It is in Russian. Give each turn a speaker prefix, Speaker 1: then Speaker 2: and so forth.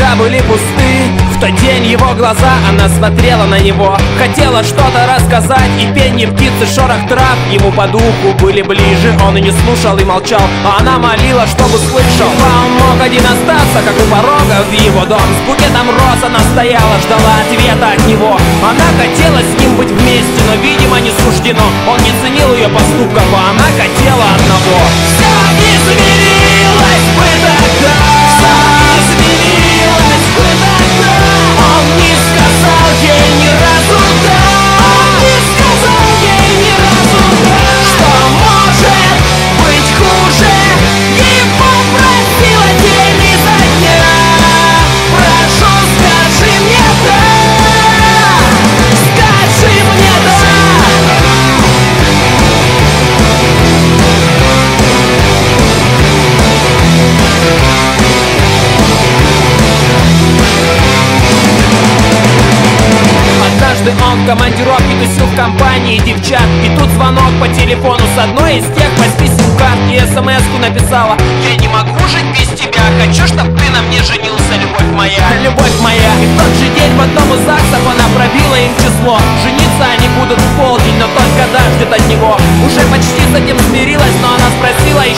Speaker 1: глаза были пусты. В тот день его глаза, она смотрела на него, хотела что-то рассказать, и пение птицы, шорох трав ему по духу были ближе. Он и не слушал, и молчал, а она молила, чтобы слышал. Он мог один остаться, как у порога в его дом. С букетом роз она стояла, ждала ответа от него. Она хотела с ним быть вместе, но, видимо, не суждено. Он не ценил ее поступков, а она хотела одного. Все изменилось бы тогда, все изменилось бы тогда. Он не сказал ей ни разу да, он не сказал ей ни разу да, что может быть хуже. И попросила день изо дня: прошу, скажи мне да, скажи мне да. Однажды он в командировке тусил в компании девчат, и тут звонок по телефону с одной из тех 8 сим-карт, и смс-ку написала: я не могу жить без тебя, хочу, чтоб ты на мне женился, любовь моя, любовь моя. И в тот же день в одном из ЗАГСов она пробила им число. Жениться они будут в полдень, но только дождет от него. Уже почти с этим смирилась, но она спросила еще